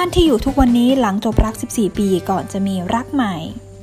านที่อยู่ทุกวันนี้หลังจบรัก14 ปีก่อนจะมีรักใหม่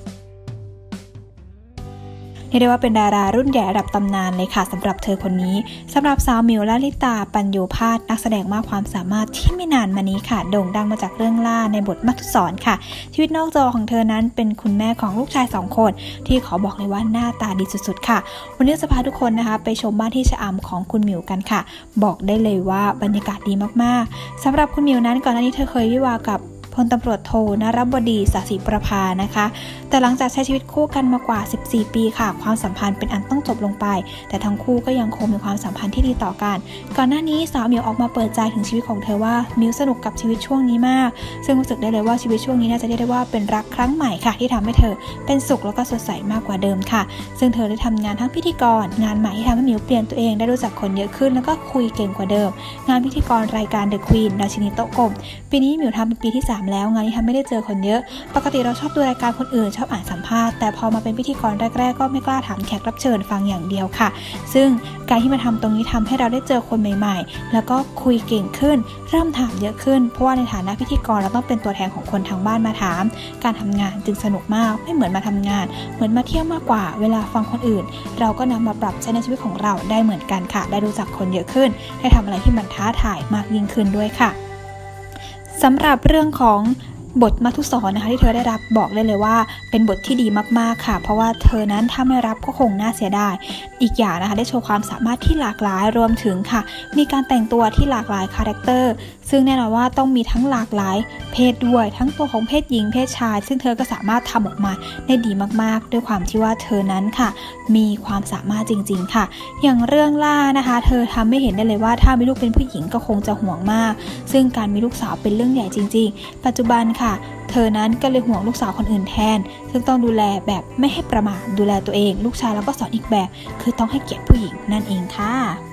เรียกได้ว่าเป็นดารารุ่นใหญ่ระดับตำนานเลยค่ะสำหรับเธอคนนี้สำหรับสาวมิวลลิตาปัญโยภาสนักแสดงมากความสามารถที่ไม่นานมานี้ค่ะโด่งดังมาจากเรื่องล่าในบทมัทุศรค่ะชีวิตนอกจอของเธอนั้นเป็นคุณแม่ของลูกชาย2 คนที่ขอบอกเลยว่าหน้าตาดีสุดๆค่ะวันนี้จะพาทุกคนนะคะไปชมบ้านที่ชะอำของคุณมิวกันค่ะบอกได้เลยว่าบรรยากาศดีมากๆสำหรับคุณมิวนั้นก่อนหน้านี้เธอเคยวิวากับพลตำรวจโทนรบดีศศิประภานะคะแต่หลังจากใช้ชีวิตคู่กันมากว่า14 ปีค่ะความสัมพันธ์เป็นอันต้องจบลงไปแต่ทั้งคู่ก็ยังคงมีความสัมพันธ์ที่ดีต่อกันก่อนหน้านี้สาวมิวออกมาเปิดใจถึงชีวิตของเธอว่ามิวสนุกกับชีวิตช่วงนี้มากซึ่งรู้สึกได้เลยว่าชีวิตช่วงนี้น่าจะเรียกได้ว่าเป็นรักครั้งใหม่ค่ะที่ทำให้เธอเป็นสุขแล้วก็สดใสมากกว่าเดิมค่ะซึ่งเธอได้ทำงานทั้งพิธีกรงานใหม่ที่ทำให้มิวเปลี่ยนตัวเองได้รู้จักคนเยอะขึ้นแล้วก็คุยเก่งกว่าเดิมงานพิธีกรรายการ The Queen ราชินีโต๊ะกลมปีนี้มิวทำเป็นปีที่3แล้วงานนี้ทำไม่ได้เจอคนเยอะปกติเราชอบดูรายการคนอื่นชอบอ่านสัมภาษณ์แต่พอมาเป็นพิธีกรแรกๆก็ไม่กล้าถามแขกรับเชิญฟังอย่างเดียวค่ะซึ่งการที่มาทำตรงนี้ทำให้เราได้เจอคนใหม่ๆแล้วก็คุยเก่งขึ้นเริ่มถามเยอะขึ้นเพราะว่าในฐานะพิธีกรเราต้องเป็นตัวแทนของคนทางบ้านมาถามการทำงานจึงสนุกมากไม่เหมือนมาทำงานเหมือนมาเที่ยวมากกว่าเวลาฟังคนอื่นเราก็นำมาปรับใช้ในชีวิตของเราได้เหมือนกันค่ะได้รู้จักคนเยอะขึ้นได้ทำอะไรที่มันท้าทายมากยิ่งขึ้นด้วยค่ะสำหรับเรื่องของบทมัทุศรนะคะที่เธอได้รับบอกได้เลยว่าเป็นบทที่ดีมากๆค่ะเพราะว่าเธอนั้นถ้าไม่รับก็คงน่าเสียดายอีกอย่างนะคะได้โชว์ความสามารถที่หลากหลายรวมถึงค่ะมีการแต่งตัวที่หลากหลายคาแรคเตอร์ซึ่งแน่นอนว่าต้องมีทั้งหลากหลายเพศด้วยทั้งตัวของเพศหญิงเพศชายซึ่งเธอก็สามารถทำออกมาได้ดีมากๆด้วยความที่ว่าเธอนั้นค่ะมีความสามารถจริงๆค่ะอย่างเรื่องล่านะคะเธอทำให้เห็นได้เลยว่าถ้ามีลูกเป็นผู้หญิงก็คงจะห่วงมากซึ่งการมีลูกสาวเป็นเรื่องใหญ่จริงๆปัจจุบันค่ะเธอนั้นก็เลยห่วงลูกสาวคนอื่นแทนซึ่งต้องดูแลแบบไม่ให้ประมาทดูแลตัวเองลูกชายแล้วก็สอนอีกแบบคือต้องให้เกียรติผู้หญิงนั่นเองค่ะ